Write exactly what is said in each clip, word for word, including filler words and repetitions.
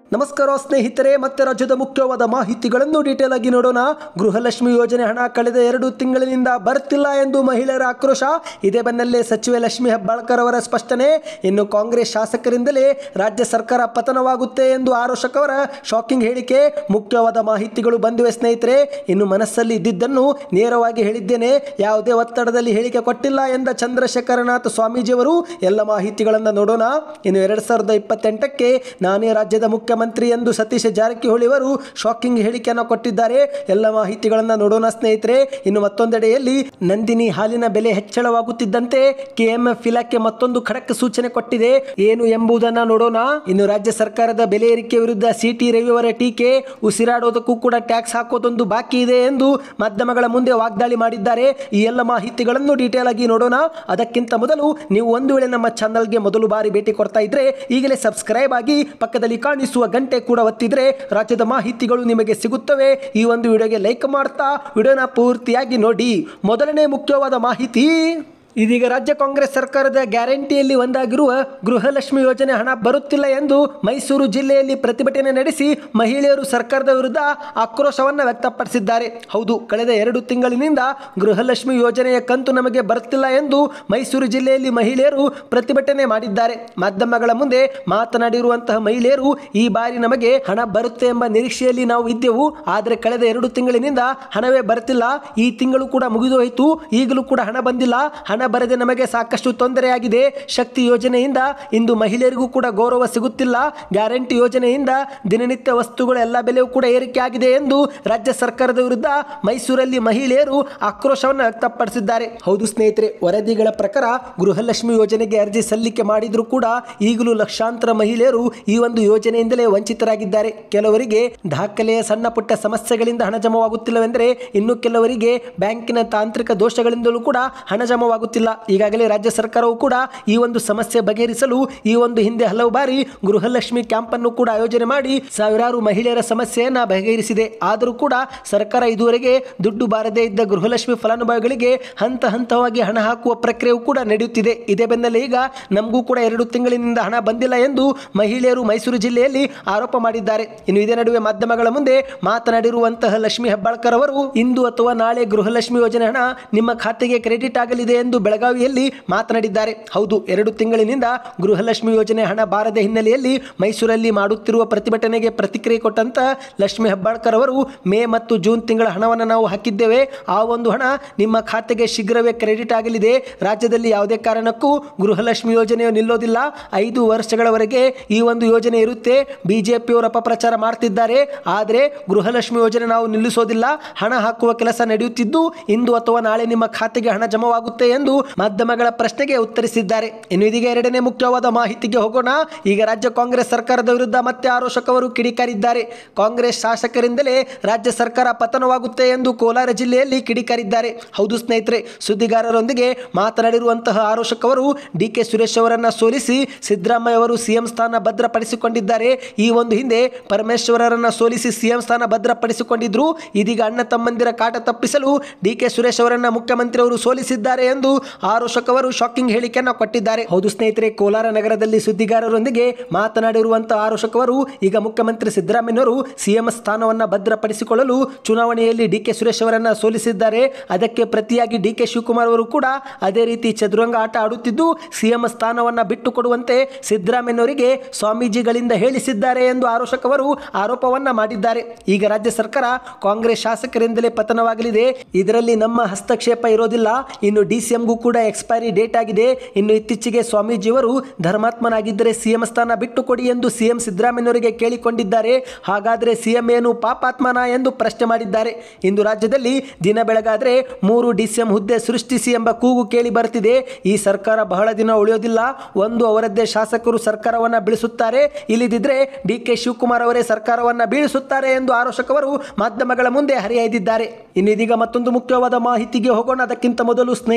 ನಮಸ್ಕಾರ ಸ್ನೇಹಿತರೆ, ಮತ್ತೆ ರಾಜ್ಯದ ಮುಖ್ಯವಾದ ಮಾಹಿತಿಗಳನ್ನು ಡೀಟೇಲ್ ಆಗಿ ನೋಡೋಣ. ಗೃಹಲಕ್ಷ್ಮಿ ಯೋಜನೆ ಹಣ ಕಳೆದ ಎರಡು ತಿಂಗಳಿನಿಂದ ಬರ್ತಿಲ್ಲ ಎಂದು ಮಹಿಳೆಯರ ಆಕ್ರೋಶ. ಇದೇ ಬೆನ್ನಲ್ಲೇ ಸಚಿವೆ ಲಕ್ಷ್ಮಿ ಹೆಬ್ಬಾಳ್ಕರ್ ಅವರ ಸ್ಪಷ್ಟನೆ. ಇನ್ನು ಕಾಂಗ್ರೆಸ್ ಶಾಸಕರಿಂದಲೇ ರಾಜ್ಯ ಸರ್ಕಾರ ಪತನವಾಗುತ್ತೆ ಎಂದು ಆರೋಶಕ್ ಅವರ ಶಾಕಿಂಗ್ ಹೇಳಿಕೆ. ಮುಖ್ಯವಾದ ಮಾಹಿತಿಗಳು ಬಂದಿವೆ ಸ್ನೇಹಿತರೆ. ಇನ್ನು ಮನಸ್ಸಲ್ಲಿ ಇದ್ದಿದ್ದನ್ನು ನೇರವಾಗಿ ಹೇಳಿದ್ದೇನೆ, ಯಾವುದೇ ಒತ್ತಡದಲ್ಲಿ ಹೇಳಿಕೆ ಕೊಟ್ಟಿಲ್ಲ ಎಂದ ಚಂದ್ರಶೇಖರನಾಥ್ ಸ್ವಾಮೀಜಿಯವರು. ಎಲ್ಲ ಮಾಹಿತಿಗಳನ್ನು ನೋಡೋಣ. ಇನ್ನು ಎರಡ್ ಸಾವಿರದ ಇಪ್ಪತ್ತೆಂಟಕ್ಕೆ ನಾನೇ ರಾಜ್ಯದ ಮುಖ್ಯ ಮಂತ್ರಿ ಎಂದು ಸತೀಶ್ ಜಾರಕಿಹೊಳಿ ಅವರು ಶಾಕಿಂಗ್ ಹೇಳಿಕೆಯನ್ನು ಕೊಟ್ಟಿದ್ದಾರೆ. ಎಲ್ಲ ಮಾಹಿತಿಗಳನ್ನು ನೋಡೋಣ ಸ್ನೇಹಿತರೆ. ಇನ್ನು ಮತ್ತೊಂದೆಡೆಯಲ್ಲಿ ನಂದಿನಿ ಹಾಲಿನ ಬೆಲೆ ಹೆಚ್ಚಳವಾಗುತ್ತಿದ್ದಂತೆ ಕೆಎಂಎಫ್ ಇಲಾಖೆ ಮತ್ತೊಂದು ಖಡಕ್ ಸೂಚನೆ ಕೊಟ್ಟಿದೆ. ಏನು ಎಂಬುದನ್ನು ನೋಡೋಣ. ಇನ್ನು ರಾಜ್ಯ ಸರ್ಕಾರದ ಬೆಲೆ ಏರಿಕೆ ವಿರುದ್ಧ ಸಿಟಿ ರವಿ ಅವರ ಟೀಕೆ. ಉಸಿರಾಡೋದಕ್ಕೂ ಕೂಡ ಟ್ಯಾಕ್ಸ್ ಹಾಕೋದೊಂದು ಬಾಕಿ ಇದೆ ಎಂದು ಮಾಧ್ಯಮಗಳ ಮುಂದೆ ವಾಗ್ದಾಳಿ ಮಾಡಿದ್ದಾರೆ. ಈ ಎಲ್ಲ ಮಾಹಿತಿಗಳನ್ನು ಡೀಟೇಲ್ ಆಗಿ ನೋಡೋಣ. ಅದಕ್ಕಿಂತ ಮೊದಲು ನೀವು ಒಂದು ವೇಳೆ ನಮ್ಮ ಚಾನಲ್ಗೆ ಮೊದಲು ಬಾರಿ ಭೇಟಿ ಕೊಡ್ತಾ ಇದ್ರೆ ಈಗಲೇ ಸಬ್ಸ್ಕ್ರೈಬ್ ಆಗಿ ಪಕ್ಕದಲ್ಲಿ ಕಾಣಿಸುವ ಗಂಟೆ ಕೂಡ ಒತ್ತಿದ್ರೆ ರಾಜ್ಯದ ಮಾಹಿತಿಗಳು ನಿಮಗೆ ಸಿಗುತ್ತವೆ. ಈ ಒಂದು ವಿಡಿಯೋಗೆ ಲೈಕ್ ಮಾಡ್ತಾ ವಿಡಿಯೋನ ಪೂರ್ತಿಯಾಗಿ ನೋಡಿ. ಮೊದಲನೇ ಮುಖ್ಯವಾದ ಮಾಹಿತಿ, ಇದೀಗ ರಾಜ್ಯ ಕಾಂಗ್ರೆಸ್ ಸರ್ಕಾರದ ಗ್ಯಾರಂಟಿಯಲ್ಲಿ ಒಂದಾಗಿರುವ ಗೃಹಲಕ್ಷ್ಮಿ ಯೋಜನೆ ಹಣ ಬರುತ್ತಿಲ್ಲ ಎಂದು ಮೈಸೂರು ಜಿಲ್ಲೆಯಲ್ಲಿ ಪ್ರತಿಭಟನೆ ನಡೆಸಿ ಮಹಿಳೆಯರು ಸರ್ಕಾರದ ವಿರುದ್ಧ ಆಕ್ರೋಶವನ್ನು ವ್ಯಕ್ತಪಡಿಸಿದ್ದಾರೆ. ಹೌದು, ಕಳೆದ ಎರಡು ತಿಂಗಳಿನಿಂದ ಗೃಹಲಕ್ಷ್ಮಿ ಯೋಜನೆಯ ಕಂತು ನಮಗೆ ಬರುತ್ತಿಲ್ಲ ಎಂದು ಮೈಸೂರು ಜಿಲ್ಲೆಯಲ್ಲಿ ಮಹಿಳೆಯರು ಪ್ರತಿಭಟನೆ ಮಾಡಿದ್ದಾರೆ. ಮಾಧ್ಯಮಗಳ ಮುಂದೆ ಮಾತನಾಡಿರುವಂತಹ ಮಹಿಳೆಯರು, ಈ ಬಾರಿ ನಮಗೆ ಹಣ ಬರುತ್ತೆ ಎಂಬ ನಿರೀಕ್ಷೆಯಲ್ಲಿ ನಾವು ಇದ್ದೆವು, ಆದರೆ ಕಳೆದ ಎರಡು ತಿಂಗಳಿನಿಂದ ಹಣವೇ ಬರುತ್ತಿಲ್ಲ. ಈ ತಿಂಗಳು ಕೂಡ ಮುಗಿದೋಯಿತು, ಈಗಲೂ ಕೂಡ ಹಣ ಬಂದಿಲ್ಲ. ಹಣ ಬರದೆ ನಮಗೆ ಸಾಕಷ್ಟು ತೊಂದರೆಯಾಗಿದೆ. ಶಕ್ತಿ ಯೋಜನೆಯಿಂದ ಇಂದು ಮಹಿಳೆಯರಿಗೂ ಕೂಡ ಗೌರವ ಸಿಗುತ್ತಿಲ್ಲ. ಗ್ಯಾರಂಟಿ ಯೋಜನೆಯಿಂದ ದಿನನಿತ್ಯ ವಸ್ತುಗಳ ಎಲ್ಲ ಬೆಲೆಯೂ ಕೂಡ ಏರಿಕೆ ಆಗಿದೆ ಎಂದು ರಾಜ್ಯ ಸರ್ಕಾರದ ವಿರುದ್ಧ ಮೈಸೂರಲ್ಲಿ ಮಹಿಳೆಯರು ಆಕ್ರೋಶವನ್ನು ವ್ಯಕ್ತಪಡಿಸಿದ್ದಾರೆ. ಹೌದು ಸ್ನೇಹಿತರೆ, ವರದಿಗಳ ಪ್ರಕಾರ ಗೃಹಲಕ್ಷ್ಮಿ ಯೋಜನೆಗೆ ಅರ್ಜಿ ಸಲ್ಲಿಕೆ ಮಾಡಿದ್ರೂ ಕೂಡ ಈಗಲೂ ಲಕ್ಷಾಂತರ ಮಹಿಳೆಯರು ಈ ಒಂದು ಯೋಜನೆಯಿಂದಲೇ ವಂಚಿತರಾಗಿದ್ದಾರೆ. ಕೆಲವರಿಗೆ ದಾಖಲೆಯ ಸಣ್ಣ ಪುಟ್ಟ ಸಮಸ್ಯೆಗಳಿಂದ ಹಣ ಜಮವಾಗುತ್ತಿಲ್ಲವೆಂದರೆ, ಇನ್ನು ಕೆಲವರಿಗೆ ಬ್ಯಾಂಕಿನ ತಾಂತ್ರಿಕ ದೋಷಗಳಿಂದಲೂ ಕೂಡ ಹಣ ಜಮವಾಗುತ್ತಿಲ್ಲ. ಈಗಾಗಲೇ ರಾಜ್ಯ ಸರ್ಕಾರವು ಕೂಡ ಈ ಒಂದು ಸಮಸ್ಯೆ ಬಗೆಹರಿಸಲು ಈ ಒಂದು ಹಿಂದೆ ಹಲವು ಬಾರಿ ಗೃಹಲಕ್ಷ್ಮಿ ಕ್ಯಾಂಪ್ ಅನ್ನು ಕೂಡ ಆಯೋಜನೆ ಮಾಡಿ ಸಾವಿರಾರು ಮಹಿಳೆಯರ ಸಮಸ್ಯೆಯನ್ನ ಬಗೆಹರಿಸಿದೆ. ಆದರೂ ಕೂಡ ಸರ್ಕಾರ ಇದುವರೆಗೆ ದುಡ್ಡು ಬಾರದೇ ಇದ್ದ ಗೃಹಲಕ್ಷ್ಮಿ ಫಲಾನುಭವಿಗಳಿಗೆ ಹಂತ ಹಂತವಾಗಿ ಹಣ ಹಾಕುವ ಪ್ರಕ್ರಿಯೆಯೂ ಕೂಡ ನಡೆಯುತ್ತಿದೆ. ಇದೇ ಬೆನ್ನಲ್ಲೇ ಈಗ ನಮಗೂ ಕೂಡ ಎರಡು ತಿಂಗಳಿನಿಂದ ಹಣ ಬಂದಿಲ್ಲ ಎಂದು ಮಹಿಳೆಯರು ಮೈಸೂರು ಜಿಲ್ಲೆಯಲ್ಲಿ ಆರೋಪ ಮಾಡಿದ್ದಾರೆ. ಇನ್ನು ಇದೇ ನಡುವೆ ಮಾಧ್ಯಮಗಳ ಮುಂದೆ ಮಾತನಾಡಿರುವಂತಹ ಲಕ್ಷ್ಮಿ ಹೆಬ್ಬಾಳ್ಕರ್ ಅವರು, ಇಂದು ಅಥವಾ ನಾಳೆ ಗೃಹಲಕ್ಷ್ಮಿ ಯೋಜನೆ ಹಣ ನಿಮ್ಮ ಖಾತೆಗೆ ಕ್ರೆಡಿಟ್ ಆಗಲಿದೆ ಎಂದು ಬೆಳಗಾವಿಯಲ್ಲಿ ಮಾತನಾಡಿದ್ದಾರೆ. ಹೌದು, ಎರಡು ತಿಂಗಳಿನಿಂದ ಗೃಹಲಕ್ಷ್ಮಿ ಯೋಜನೆ ಹಣ ಬಾರದ ಹಿನ್ನೆಲೆಯಲ್ಲಿ ಮೈಸೂರಲ್ಲಿ ಮಾಡುತ್ತಿರುವ ಪ್ರತಿಭಟನೆಗೆ ಪ್ರತಿಕ್ರಿಯೆ ಕೊಟ್ಟಂತ ಲಕ್ಷ್ಮಿ ಹೆಬ್ಬಾಳ್ಕರ್ ಅವರು, ಮೇ ಮತ್ತು ಜೂನ್ ತಿಂಗಳ ಹಣವನ್ನು ನಾವು ಹಾಕಿದ್ದೇವೆ. ಆ ಒಂದು ಹಣ ನಿಮ್ಮ ಖಾತೆಗೆ ಶೀಘ್ರವೇ ಕ್ರೆಡಿಟ್ ಆಗಲಿದೆ. ರಾಜ್ಯದಲ್ಲಿ ಯಾವುದೇ ಕಾರಣಕ್ಕೂ ಗೃಹಲಕ್ಷ್ಮಿ ಯೋಜನೆಯು ನಿಲ್ಲೋದಿಲ್ಲ. ಐದು ವರ್ಷಗಳವರೆಗೆ ಈ ಒಂದು ಯೋಜನೆ ಇರುತ್ತೆ. ಬಿಜೆಪಿಯವರು ಅಪಪ್ರಚಾರ ಮಾಡ್ತಿದ್ದಾರೆ, ಆದರೆ ಗೃಹಲಕ್ಷ್ಮಿ ಯೋಜನೆ ನಾವು ನಿಲ್ಲಿಸೋದಿಲ್ಲ. ಹಣ ಹಾಕುವ ಕೆಲಸ ನಡೆಯುತ್ತಿದ್ದು ಇಂದು ಅಥವಾ ನಾಳೆ ನಿಮ್ಮ ಖಾತೆಗೆ ಹಣ ಜಮವಾಗುತ್ತೆ ಎಂದು ಮಾಧ್ಯಮಗಳ ಪ್ರಶ್ನೆಗೆ ಉತ್ತರಿಸಿದ್ದಾರೆ. ಇನ್ನು ಇದೀಗ ಎರಡನೇ ಮುಖ್ಯವಾದ ಮಾಹಿತಿಗೆ ಹೋಗೋಣ. ಈಗ ರಾಜ್ಯ ಕಾಂಗ್ರೆಸ್ ಸರ್ಕಾರದ ವಿರುದ್ಧ ಮತ್ತೆ ಆರೋಶಕ್ ಅವರು ಕಿಡಿಕಾರಿದ್ದಾರೆ. ಕಾಂಗ್ರೆಸ್ ಶಾಸಕರಿಂದಲೇ ರಾಜ್ಯ ಸರ್ಕಾರ ಪತನವಾಗುತ್ತೆ ಎಂದು ಕೋಲಾರ ಜಿಲ್ಲೆಯಲ್ಲಿ ಕಿಡಿಕಾರಿದ್ದಾರೆ. ಹೌದು ಸ್ನೇಹಿತರೆ, ಸುದ್ದಿಗಾರರೊಂದಿಗೆ ಮಾತನಾಡಿರುವಂತಹ ಆರೋಶಕ್ ಅವರು, ಡಿ ಕೆ ಸುರೇಶ್ ಅವರನ್ನ ಸೋಲಿಸಿ ಸಿದ್ದರಾಮಯ್ಯ ಅವರು ಸಿಎಂ ಸ್ಥಾನ ಭದ್ರಪಡಿಸಿಕೊಂಡಿದ್ದಾರೆ. ಈ ಒಂದು ಹಿಂದೆ ಪರಮೇಶ್ವರರನ್ನ ಸೋಲಿಸಿ ಸಿಎಂ ಸ್ಥಾನ ಭದ್ರಪಡಿಸಿಕೊಂಡಿದ್ರು. ಇದೀಗ ಅಣ್ಣ ತಮ್ಮಂದಿರ ಕಾಟ ತಪ್ಪಿಸಲು ಡಿ ಕೆ ಸುರೇಶ್ ಅವರನ್ನ ಮುಖ್ಯಮಂತ್ರಿ ಅವರು ಸೋಲಿಸಿದ್ದಾರೆ ಎಂದು ಆರೋಶಕ್ ಅವರು ಶಾಕಿಂಗ್ ಹೇಳಿಕೆಯನ್ನು ಕೊಟ್ಟಿದ್ದಾರೆ. ಹೌದು ಸ್ನೇಹಿತರೆ, ಕೋಲಾರ ನಗರದಲ್ಲಿ ಸುದ್ದಿಗಾರರೊಂದಿಗೆ ಮಾತನಾಡಿರುವಂತಹ ಆರೋಶಕ್ ಅವರು, ಈಗ ಮುಖ್ಯಮಂತ್ರಿ ಸಿದ್ದರಾಮಯ್ಯವರು ಸಿಎಂ ಸ್ಥಾನವನ್ನು ಭದ್ರಪಡಿಸಿಕೊಳ್ಳಲು ಚುನಾವಣೆಯಲ್ಲಿ ಡಿ ಕೆ ಸುರೇಶ್ ಅವರನ್ನ ಸೋಲಿಸಿದ್ದಾರೆ. ಅದಕ್ಕೆ ಪ್ರತಿಯಾಗಿ ಡಿ ಕೆ ಶಿವಕುಮಾರ್ ಅವರು ಕೂಡ ಅದೇ ರೀತಿ ಚದುರಂಗ ಆಟ ಆಡುತ್ತಿದ್ದು ಸಿಎಂ ಸ್ಥಾನವನ್ನು ಬಿಟ್ಟು ಕೊಡುವಂತೆ ಸಿದ್ದರಾಮಯ್ಯನವರಿಗೆ ಸ್ವಾಮೀಜಿಗಳಿಂದ ಹೇಳಿಸಿದ್ದಾರೆ ಎಂದು ಆರೋಶಕ್ ಅವರು ಆರೋಪವನ್ನ ಮಾಡಿದ್ದಾರೆ. ಈಗ ರಾಜ್ಯ ಸರ್ಕಾರ ಕಾಂಗ್ರೆಸ್ ಶಾಸಕರಿಂದಲೇ ಪತನವಾಗಲಿದೆ. ಇದರಲ್ಲಿ ನಮ್ಮ ಹಸ್ತಕ್ಷೇಪ ಇರೋದಿಲ್ಲ. ಇನ್ನು ಡಿ ಸಿ ಎಂಗೂ ಕೂಡ ಎಕ್ಸ್ಪೈರಿ ಡೇಟ್ ಆಗಿದೆ. ಇನ್ನು ಇತ್ತೀಚೆಗೆ ಸ್ವಾಮೀಜಿಯವರು ಧರ್ಮಾತ್ಮನಾಗಿದ್ದರೆ ಸಿಎಂ ಸ್ಥಾನ ಬಿಟ್ಟು ಕೊಡಿ ಎಂದು ಸಿಎಂ ಸಿದ್ದರಾಮಯ್ಯನವರಿಗೆ ಕೇಳಿಕೊಂಡಿದ್ದಾರೆ. ಹಾಗಾದರೆ ಸಿಎಂ ಏನು ಪಾಪಾತ್ಮನ ಎಂದು ಪ್ರಶ್ನೆ ಮಾಡಿದ್ದಾರೆ. ಇಂದು ರಾಜ್ಯದಲ್ಲಿ ದಿನ ಬೆಳಗಾದ್ರೆ ಮೂರು ಡಿ ಸಿ ಎಂ ಹುದ್ದೆ ಸೃಷ್ಟಿಸಿ ಎಂಬ ಕೂಗು ಕೇಳಿ ಬರ್ತಿದೆ. ಈ ಸರ್ಕಾರ ಬಹಳ ದಿನ ಉಳಿಯೋದಿಲ್ಲ. ಒಂದು ಅವರದ್ದೇ ಶಾಸಕರು ಸರ್ಕಾರವನ್ನ ಬೀಳಿಸುತ್ತಾರೆ, ಇಲ್ಲಿದ್ದರೆ ಡಿ ಕೆ ಶಿವಕುಮಾರ್ ಅವರೇ ಸರ್ಕಾರವನ್ನ ಬೀಳಿಸುತ್ತಾರೆ ಎಂದು ಆರೋಶಕ್ ಅವರು ಮಾಧ್ಯಮಗಳ ಮುಂದೆ ಹರಿಹಾಯ್ದಿದ್ದಾರೆ. ಇನ್ನು ಇದೀಗ ಮತ್ತೊಂದು ಮುಖ್ಯವಾದ ಮಾಹಿತಿಗೆ ಹೋಗೋಣ. ಅದಕ್ಕಿಂತ ಮೊದಲು ಸ್ನೇಹಿತರೆ,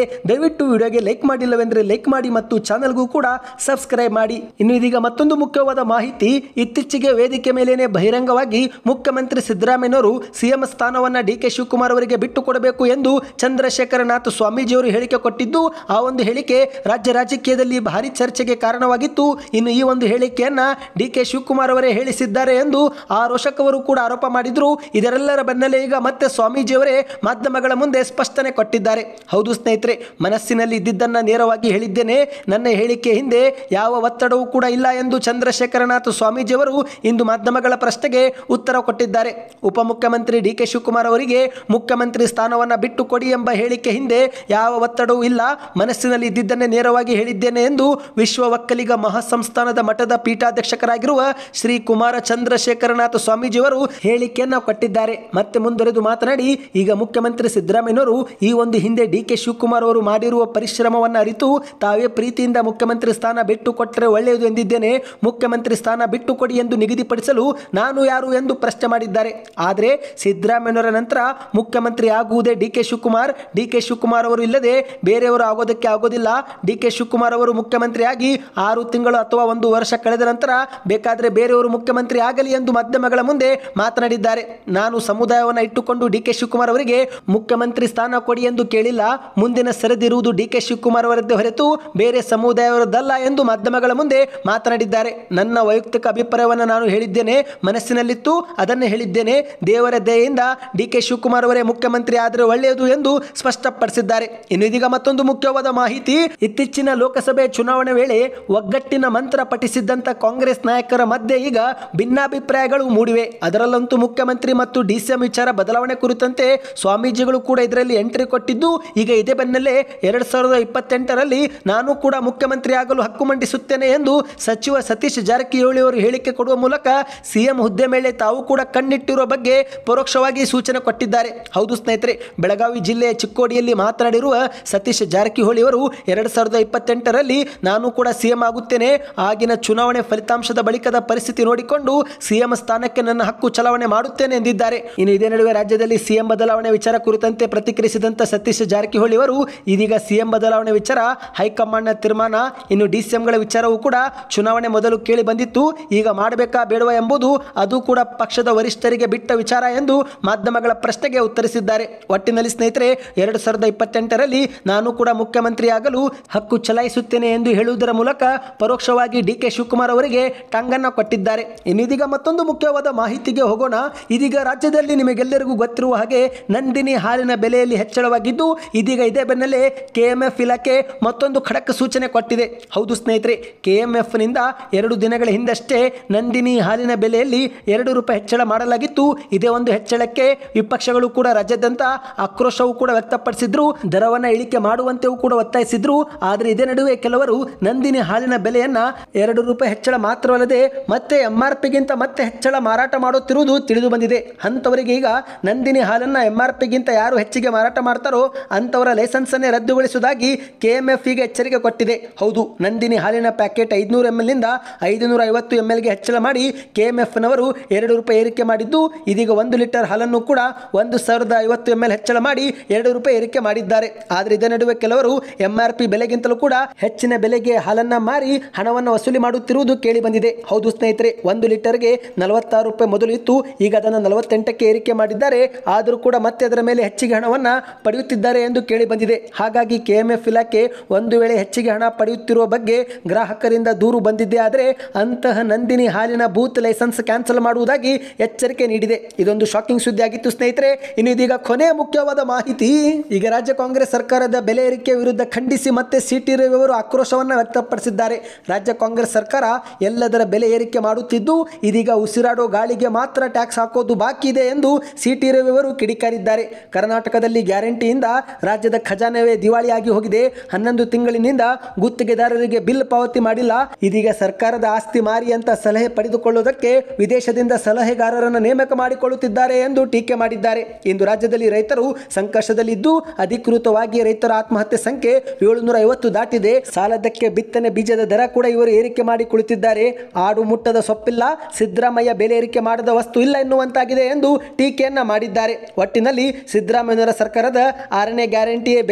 ದಯವಿಟ್ಟು ವಿಡಿಯೋಗೆ ಲೈಕ್ ಮಾಡಿಲ್ಲವೆಂದರೆ ಲೈಕ್ ಮಾಡಿ ಮತ್ತು ಚಾನಲ್ಗೂ ಕೂಡ ಸಬ್ಸ್ಕ್ರೈಬ್ ಮಾಡಿ. ಇನ್ನು ಇದೀಗ ಮತ್ತೊಂದು ಮುಖ್ಯವಾದ ಮಾಹಿತಿ. ಇತ್ತೀಚೆಗೆ ವೇದಿಕೆ ಮೇಲೇನೆ ಬಹಿರಂಗವಾಗಿ ಮುಖ್ಯಮಂತ್ರಿ ಸಿದ್ದರಾಮಯ್ಯನವರು ಸಿಎಂ ಸ್ಥಾನವನ್ನ ಡಿ ಕೆ ಶಿವಕುಮಾರ್ ಅವರಿಗೆ ಬಿಟ್ಟು ಕೊಡಬೇಕು ಎಂದು ಚಂದ್ರಶೇಖರನಾಥ್ ಸ್ವಾಮೀಜಿಯವರು ಹೇಳಿಕೆ ಕೊಟ್ಟಿದ್ದು, ಆ ಒಂದು ಹೇಳಿಕೆ ರಾಜ್ಯ ರಾಜಕೀಯದಲ್ಲಿ ಭಾರಿ ಚರ್ಚೆಗೆ ಕಾರಣವಾಗಿತ್ತು. ಇನ್ನು ಈ ಒಂದು ಹೇಳಿಕೆಯನ್ನ ಡಿ ಕೆ ಶಿವಕುಮಾರ್ ಅವರೇ ಹೇಳಿಸಿದ್ದಾರೆ ಎಂದು ಆ ರೋಷಕವರು ಕೂಡ ಆರೋಪ ಮಾಡಿದ್ರು. ಇದರೆಲ್ಲರ ಬೆನ್ನಲ್ಲೇ ಈಗ ಮತ್ತೆ ಸ್ವಾಮೀಜಿಯವರೇ ಮಾಧ್ಯಮಗಳ ಮುಂದೆ ಸ್ಪಷ್ಟನೆ ಕೊಟ್ಟಿದ್ದಾರೆ. ಹೌದು ಸ್ನೇಹಿತರೆ, ಮನಸ್ಸಿನಲ್ಲಿ ಇದ್ದಿದ್ದನ್ನ ನೇರವಾಗಿ ಹೇಳಿದ್ದೇನೆ. ನನ್ನ ಹೇಳಿಕೆ ಹಿಂದೆ ಯಾವ ಒತ್ತಡವೂ ಕೂಡ ಇಲ್ಲ ಎಂದು ಚಂದ್ರಶೇಖರನಾಥ್ ಸ್ವಾಮೀಜಿಯವರು ಇಂದು ಮಾಧ್ಯಮಗಳ ಪ್ರಶ್ನೆಗೆ ಉತ್ತರ ಕೊಟ್ಟಿದ್ದಾರೆ. ಉಪಮುಖ್ಯಮಂತ್ರಿ ಡಿ ಕೆ ಶಿವಕುಮಾರ್ ಅವರಿಗೆ ಮುಖ್ಯಮಂತ್ರಿ ಸ್ಥಾನವನ್ನು ಬಿಟ್ಟು ಕೊಡಿ ಎಂಬ ಹೇಳಿಕೆ ಹಿಂದೆ ಯಾವ ಒತ್ತಡವೂ ಇಲ್ಲ, ಮನಸ್ಸಿನಲ್ಲಿ ಇದ್ದಿದ್ದನ್ನೇ ನೇರವಾಗಿ ಹೇಳಿದ್ದೇನೆ ಎಂದು ವಿಶ್ವ ಒಕ್ಕಲಿಗ ಮಹಾಸಂಸ್ಥಾನದ ಮಠದ ಪೀಠಾಧ್ಯಕ್ಷರಾಗಿರುವ ಶ್ರೀ ಕುಮಾರ ಚಂದ್ರಶೇಖರನಾಥ್ ಸ್ವಾಮೀಜಿಯವರು ಹೇಳಿಕೆಯನ್ನ ಕೊಟ್ಟಿದ್ದಾರೆ. ಮತ್ತೆ ಮುಂದುವರೆದು ಮಾತನಾಡಿ, ಈಗ ಮುಖ್ಯಮಂತ್ರಿ ಸಿದ್ದರಾಮಯ್ಯನವರು ಈ ಒಂದು ಹಿಂದೆ ಡಿ ಕೆ ಶಿವಕುಮಾರ್ ಅವರು ಮಾಡಿರುವ ಪರಿಶ್ರಮವನ್ನು ಅರಿತು ತಾವೇ ಪ್ರೀತಿಯಿಂದ ಮುಖ್ಯಮಂತ್ರಿ ಸ್ಥಾನ ಬಿಟ್ಟು ಕೊಟ್ಟರೆ ಒಳ್ಳೆಯದು ಎಂದಿದ್ದೇನೆ. ಮುಖ್ಯಮಂತ್ರಿ ಸ್ಥಾನ ಬಿಟ್ಟು ಕೊಡಿ ಎಂದು ನಿಗದಿಪಡಿಸಲು ನಾನು ಯಾರು ಎಂದು ಪ್ರಶ್ನೆ ಮಾಡಿದ್ದಾರೆ. ಆದರೆ ಸಿದ್ದರಾಮಯ್ಯನವರ ನಂತರ ಮುಖ್ಯಮಂತ್ರಿ ಆಗುವುದೇ D K Shivakumar. D K Shivakumar ಅವರು ಇಲ್ಲದೆ ಬೇರೆಯವರು ಆಗೋದಕ್ಕೆ ಆಗೋದಿಲ್ಲ. ಡಿ ಕೆ ಶಿವಕುಮಾರ್ ಅವರು ಮುಖ್ಯಮಂತ್ರಿ ಆಗಿ ಆರು ತಿಂಗಳು ಅಥವಾ ಒಂದು ವರ್ಷ ಕಳೆದ ನಂತರ ಬೇಕಾದರೆ ಬೇರೆಯವರು ಮುಖ್ಯಮಂತ್ರಿ ಆಗಲಿ ಎಂದು ಮಾಧ್ಯಮಗಳ ಮುಂದೆ ಮಾತನಾಡಿದ್ದಾರೆ. ನಾನು ಸಮುದಾಯವನ್ನು ಇಟ್ಟುಕೊಂಡು ಡಿ ಕೆ ಶಿವಕುಮಾರ್ ಅವರಿಗೆ ಮುಖ್ಯಮಂತ್ರಿ ಸ್ಥಾನ ಕೊಡಿ ಎಂದು ಕೇಳಿಲ್ಲ. ಮುಂದಿನ ಸರದಿರುವುದು ಡಿ ಕೆ ಶಿವಕುಮಾರ್ ಅವರದ್ದೇ ಹೊರತು ಬೇರೆ ಸಮುದಾಯವರದ್ದಲ್ಲ ಎಂದು ಮಾಧ್ಯಮಗಳ ಮುಂದೆ ಮಾತನಾಡಿದ್ದಾರೆ. ನನ್ನ ವೈಯಕ್ತಿಕ ಅಭಿಪ್ರಾಯವನ್ನು ನಾನು ಹೇಳಿದ್ದೇನೆ, ಮನಸ್ಸಿನಲ್ಲಿತ್ತು ಅದನ್ನೇ ಹೇಳಿದ್ದೇನೆ. ದೇವರ ದಯೆಯಿಂದ ಡಿ ಕೆ ಶಿವಕುಮಾರ್ ಅವರೇ ಮುಖ್ಯಮಂತ್ರಿ ಆದರೆ ಒಳ್ಳೆಯದು ಎಂದು ಸ್ಪಷ್ಟಪಡಿಸಿದ್ದಾರೆ. ಇನ್ನು ಇದೀಗ ಮತ್ತೊಂದು ಮುಖ್ಯವಾದ ಮಾಹಿತಿ. ಇತ್ತೀಚಿನ ಲೋಕಸಭೆ ಚುನಾವಣೆ ವೇಳೆ ಒಗ್ಗಟ್ಟಿನ ಮಂತ್ರ ಪಠಿಸಿದ್ದಂಥ ಕಾಂಗ್ರೆಸ್ ನಾಯಕರ ಮಧ್ಯೆ ಈಗ ಭಿನ್ನಾಭಿಪ್ರಾಯಗಳು ಮೂಡಿವೆ. ಅದರಲ್ಲಂತೂ ಮುಖ್ಯಮಂತ್ರಿ ಮತ್ತು ಡಿಸಿಎಂ ವಿಚಾರ ಬದಲಾವಣೆ ಕುರಿತಂತೆ ಸ್ವಾಮೀಜಿಗಳು ಕೂಡ ಇದರಲ್ಲಿ ಎಂಟ್ರಿ ಕೊಟ್ಟಿದ್ದು, ಈಗ ಇದೇ ಬೆನ್ನಲ್ಲೇ ಎರಡ್ ಸಾವಿರದ ಇಪ್ಪತ್ತೆಂಟರಲ್ಲಿ ನಾನು ಕೂಡ ಮುಖ್ಯಮಂತ್ರಿ ಆಗಲು ಹಕ್ಕು ಮಂಡಿಸುತ್ತೇನೆ ಎಂದು ಸಚಿವ ಸತೀಶ್ ಜಾರಕಿಹೊಳಿ ಅವರು ಹೇಳಿಕೆ ಕೊಡುವ ಮೂಲಕ ಸಿಎಂ ಹುದ್ದೆ ಮೇಲೆ ತಾವು ಕೂಡ ಕಣ್ಣಿಟ್ಟಿರುವ ಬಗ್ಗೆ ಪರೋಕ್ಷವಾಗಿ ಸೂಚನೆ ಕೊಟ್ಟಿದ್ದಾರೆ. ಹೌದು ಸ್ನೇಹಿತರೆ, ಬೆಳಗಾವಿ ಜಿಲ್ಲೆಯ ಚಿಕ್ಕೋಡಿಯಲ್ಲಿ ಮಾತನಾಡಿರುವ ಸತೀಶ್ ಜಾರಕಿಹೊಳಿ ಅವರು ಎರಡ್ ಸಾವಿರದ ಇಪ್ಪತ್ತೆಂಟರಲ್ಲಿ ನಾನು ಕೂಡ ಸಿಎಂ ಆಗುತ್ತೇನೆ. ಆಗಿನ ಚುನಾವಣೆ ಫಲಿತಾಂಶದ ಬಳಿಕದ ಪರಿಸ್ಥಿತಿ ನೋಡಿಕೊಂಡು ಸಿಎಂ ಸ್ಥಾನಕ್ಕೆ ನನ್ನ ಹಕ್ಕು ಚಲಾವಣೆ ಮಾಡುತ್ತೇನೆ ಎಂದಿದ್ದಾರೆ. ಇನ್ನು ಇದೇ ನಡುವೆ ರಾಜ್ಯದಲ್ಲಿ ಸಿಎಂ ಬದಲಾವಣೆ ವಿಚಾರ ಕುರಿತಂತೆ ಪ್ರತಿಕ್ರಿಯಿಸಿದಂತ ಸತೀಶ್ ಜಾರಕಿಹೊಳಿ ಅವರು ಇದೀಗ ಸಿಎಂ ಬದಲಾವಣೆ ವಿಚಾರ ಹೈಕಮಾಂಡ್ನ ತೀರ್ಮಾನ. ಇನ್ನು ಡಿಸಿಎಂಗಳ ವಿಚಾರವೂ ಕೂಡ ಚುನಾವಣೆ ಮೊದಲು ಕೇಳಿ ಬಂದಿತ್ತು, ಈಗ ಮಾಡಬೇಕಾ ಬೇಡವಾ ಎಂಬುದು ಅದು ಕೂಡ ಪಕ್ಷದ ವರಿಷ್ಠರಿಗೆ ಬಿಟ್ಟ ವಿಚಾರ ಎಂದು ಮಾಧ್ಯಮಗಳ ಪ್ರಶ್ನೆಗೆ ಉತ್ತರಿಸಿದ್ದಾರೆ. ಒಟ್ಟಿನಲ್ಲಿ ಸ್ನೇಹಿತರೆ, ಎರಡು ಸಾವಿರದ ಇಪ್ಪತ್ತೆಂಟರಲ್ಲಿ ನಾನು ಕೂಡ ಮುಖ್ಯಮಂತ್ರಿ ಆಗಲು ಹಕ್ಕು ಚಲಾಯಿಸುತ್ತೇನೆ ಎಂದು ಹೇಳುವುದರ ಮೂಲಕ ಪರೋಕ್ಷವಾಗಿ ಡಿ ಕೆ ಶಿವಕುಮಾರ್ ಅವರಿಗೆ ಟಾಂಗನ್ನ ಕೊಟ್ಟಿದ್ದಾರೆ. ಇನ್ನು ಇದೀಗ ಮತ್ತೊಂದು ಮುಖ್ಯವಾದ ಮಾಹಿತಿಗೆ ಹೋಗೋಣ. ಇದೀಗ ರಾಜ್ಯದಲ್ಲಿ ನಿಮಗೆಲ್ಲರಿಗೂ ಗೊತ್ತಿರುವ ಹಾಗೆ ನಂದಿನಿ ಹಾಲಿನ ಬೆಲೆಯಲ್ಲಿ ಹೆಚ್ಚಳವಾಗಿದ್ದು, ಇದೀಗ ಇದೇ ಬೆನ್ನಲ್ಲೇ ಕೆಎಂಎಫ್ ಇಲಾಖೆ ಮತ್ತೊಂದು ಖಡಕ್ ಸೂಚನೆ ಕೊಟ್ಟಿದೆ. ಹೌದು ಸ್ನೇಹಿತರೆ, ಕೆಎಂಎಫ್ ನಿಂದ ಎರಡು ದಿನಗಳ ಹಿಂದಷ್ಟೇ ನಂದಿನಿ ಹಾಲಿನ ಬೆಲೆಯಲ್ಲಿ ಎರಡು ರೂಪಾಯಿ ಹೆಚ್ಚಳ ಮಾಡಲಾಗಿತ್ತು. ಇದೇ ಒಂದು ಹೆಚ್ಚಳಕ್ಕೆ ವಿಪಕ್ಷಗಳು ಕೂಡ ರಾಜ್ಯಾದ್ಯಂತ ಆಕ್ರೋಶವೂ ಕೂಡ ವ್ಯಕ್ತಪಡಿಸಿದ್ರು, ದರವನ್ನ ಇಳಿಕೆ ಮಾಡುವಂತೆಯೂ ಕೂಡ ಒತ್ತಾಯಿಸಿದ್ರು. ಆದರೆ ಇದೇ ನಡುವೆ ಕೆಲವರು ನಂದಿನಿ ಹಾಲಿನ ಬೆಲೆಯನ್ನ ಎರಡು ರೂಪಾಯಿ ಹೆಚ್ಚಳ ಮಾತ್ರವಲ್ಲದೆ ಮತ್ತೆ ಎಂಆರ್ ಪಿಗಿಂತ ಮತ್ತೆ ಹೆಚ್ಚಳ ಮಾರಾಟ ಮಾಡುತ್ತಿರುವುದು ತಿಳಿದು ಬಂದಿದೆ. ಅಂತವರಿಗೆ ಈಗ ನಂದಿನಿ ಹಾಲನ್ನ ಎಂಆರ್ ಪಿಗಿಂತ ಯಾರು ಹೆಚ್ಚಿಗೆ ಮಾರಾಟ ಮಾಡ್ತಾರೋ ಅಂತವರ ಲೈಸೆನ್ಸ್ ಅನ್ನೇ ರದ್ದುಗೊಳಿಸುವುದಾಗಿ ಕೆಎಂಎಫ್ ಈಗ ಎಚ್ಚರಿಕೆ ಕೊಟ್ಟಿದೆ. ಹೌದು, ನಂದಿನಿ ಹಾಲಿನ ಪ್ಯಾಕೆಟ್ ಐದುನೂರು ಎಂ ಎಲ್ ನಿಂದ ಐದುನೂರ ಐವತ್ತು ಎಂ ಎಲ್ಗೆ ಹೆಚ್ಚಳ ಮಾಡಿ ಕೆಎಂಎಫ್ ನವರು ಎರಡು ರೂಪಾಯಿ ಏರಿಕೆ ಮಾಡಿದ್ದು, ಇದೀಗ ಒಂದು ಲೀಟರ್ ಹಾಲನ್ನು ಕೂಡ ಒಂದು ಸಾವಿರದ ಐವತ್ತು ಎಂ ಎಲ್ ಹೆಚ್ಚಳ ಮಾಡಿ ಎರಡು ರೂಪಾಯಿ ಏರಿಕೆ ಮಾಡಿದ್ದಾರೆ. ಆದರೆ ಇದರ ನಡುವೆ ಕೆಲವರು ಎಂಆರ್ ಪಿ ಬೆಲೆಗಿಂತಲೂ ಕೂಡ ಹೆಚ್ಚಿನ ಬೆಲೆಗೆ ಹಾಲನ್ನ ಮಾರಿ ಹಣವನ್ನು ವಸೂಲಿ ಮಾಡುತ್ತಿರುವುದು ಕೇಳಿ ಬಂದಿದೆ. ಹೌದು ಸ್ನೇಹಿತರೆ, ಒಂದು ಲೀಟರ್ಗೆ ನಲವತ್ತಾರು ರೂಪಾಯಿ ಮೊದಲು ಇತ್ತು, ಈಗ ಅದನ್ನು ನಲವತ್ತೆಂಟಕ್ಕೆ ಏರಿಕೆ ಮಾಡಿದ್ದಾರೆ. ಆದರೂ ಕೂಡ ಮತ್ತೆ ಅದರ ಮೇಲೆ ಹೆಚ್ಚಿಗೆ ಹಣವನ್ನ ಪಡೆಯುತ್ತಿದ್ದಾರೆ ಎಂದು ಕೇಳಿ ಬಂದಿದೆ. ಹಾಗಾಗಿ ಕೆಎಂಎಫ್ ಇಲಾಖೆ ಒಂದು ವೇಳೆ ಹೆಚ್ಚಿಗೆ ಹಣ ಪಡೆಯುತ್ತಿರುವ ಬಗ್ಗೆ ಗ್ರಾಹಕರಿಂದ ದೂರು ಬಂದಿದ್ದೆ ಆದರೆ ಅಂತಹ ನಂದಿನಿ ಹಾಲಿನ ಬೂತ್ ಲೈಸೆನ್ಸ್ ಕ್ಯಾನ್ಸಲ್ ಮಾಡುವುದಾಗಿ ಎಚ್ಚರಿಕೆ ನೀಡಿದೆ. ಇದೊಂದು ಶಾಕಿಂಗ್ ಸುದ್ದಿ ಆಗಿತ್ತು ಸ್ನೇಹಿತರೆ. ಇನ್ನು ಇದೀಗ ಕೊನೆಯ ಮುಖ್ಯವಾದ ಮಾಹಿತಿ. ಈಗ ರಾಜ್ಯ ಕಾಂಗ್ರೆಸ್ ಸರ್ಕಾರದ ಬೆಲೆ ಏರಿಕೆ ವಿರುದ್ಧ ಖಂಡಿಸಿ ಮತ್ತೆ ಸಿಟಿ ರವಿ ಅವರು ಆಕ್ರೋಶವನ್ನು ವ್ಯಕ್ತಪಡಿಸಿದ್ದಾರೆ. ರಾಜ್ಯ ಕಾಂಗ್ರೆಸ್ ಸರ್ಕಾರ ಎಲ್ಲದರ ಬೆಲೆ ಏರಿಕೆ ಮಾಡುತ್ತಿದ್ದು, ಇದೀಗ ಉಸಿರಾಡೋ ಗಾಳಿಗೆ ಮಾತ್ರ ಟ್ಯಾಕ್ಸ್ ಹಾಕೋದು ಬಾಕಿ ಇದೆ ಎಂದು ಸಿಟಿ ರವಿ ಅವರು ಕಿಡಿಕಾರಿದ್ದಾರೆ. ಕರ್ನಾಟಕದಲ್ಲಿ ಗ್ಯಾರಂಟಿಯಿಂದ ರಾಜ್ಯದ ಖಜಾನೆವೇ ದಿವಾಳಿಯಾಗಿ ಹೋಗಿದೆ. ಹನ್ನೊಂದು ತಿಂಗಳಿನಿಂದ ಗುತ್ತಿಗೆದಾರರಿಗೆ ಬಿಲ್ ಪಾವತಿ ಮಾಡಿಲ್ಲ. ಇದೀಗ ಸರ್ಕಾರದ ಆಸ್ತಿ ಮಾರಿ ಅಂತ ಸಲಹೆ ಪಡೆದುಕೊಳ್ಳುವುದಕ್ಕೆ ವಿದೇಶದಿಂದ ಸಲಹೆಗಾರರನ್ನು ನೇಮಕ ಮಾಡಿಕೊಳ್ಳುತ್ತಿದ್ದಾರೆ ಎಂದು ಟೀಕೆ ಮಾಡಿದ್ದಾರೆ. ಇಂದು ರಾಜ್ಯದಲ್ಲಿ ರೈತರು ಸಂಕಷ್ಟದಲ್ಲಿದ್ದು, ಅಧಿಕೃತವಾಗಿ ರೈತರ ಆತ್ಮಹತ್ಯೆ ಸಂಖ್ಯೆ ಏಳುನೂರ ಐವತ್ತು ದಾಟಿದೆ. ಸಾಲದಕ್ಕೆ ಬಿತ್ತನೆ ಬೀಜದ ದರ ಕೂಡ ಇವರು ಏರಿಕೆ ಮಾಡಿ ಕುಳಿತಿದ್ದಾರೆ. ಆಡು ಮುಟ್ಟದ ಸೊಪ್ಪಿಲ್ಲ, ಸಿದ್ದರಾಮಯ್ಯ ಬೆಲೆ ಏರಿಕೆ ಮಾಡದ ವಸ್ತು ಇಲ್ಲ ಎನ್ನುವಂತಾಗಿದೆ ಎಂದು ಟೀಕೆಯನ್ನ ಮಾಡಿದ್ದಾರೆ. ಒಟ್ಟಿನಲ್ಲಿ ಸಿದ್ದರಾಮಯ್ಯನವರ ಸರ್ಕಾರದ ಆರನೇ ಗ್ಯಾರಂಟಿಯೇ ಬೆಲೆ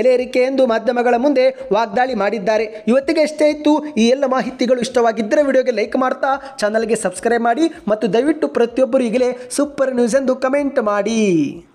ಬೆಲೆ ಏರಿಕೆ ಎಂದು ಮಾಧ್ಯಮಗಳ ಮುಂದೆ ವಾಗ್ದಾಳಿ ಮಾಡಿದ್ದಾರೆ. ಇವತ್ತಿಗೆ ಎಷ್ಟೇ ಇತ್ತು. ಈ ಎಲ್ಲ ಮಾಹಿತಿಗಳು ಇಷ್ಟವಾಗಿದ್ದರೆ ವಿಡಿಯೋಗೆ ಲೈಕ್ ಮಾಡ್ತಾ ಚಾನಲ್ಗೆ ಸಬ್ಸ್ಕ್ರೈಬ್ ಮಾಡಿ ಮತ್ತು ದಯವಿಟ್ಟು ಪ್ರತಿಯೊಬ್ಬರು ಈಗಲೇ ಸೂಪರ್ ನ್ಯೂಸ್ ಎಂದು ಕಮೆಂಟ್ ಮಾಡಿ.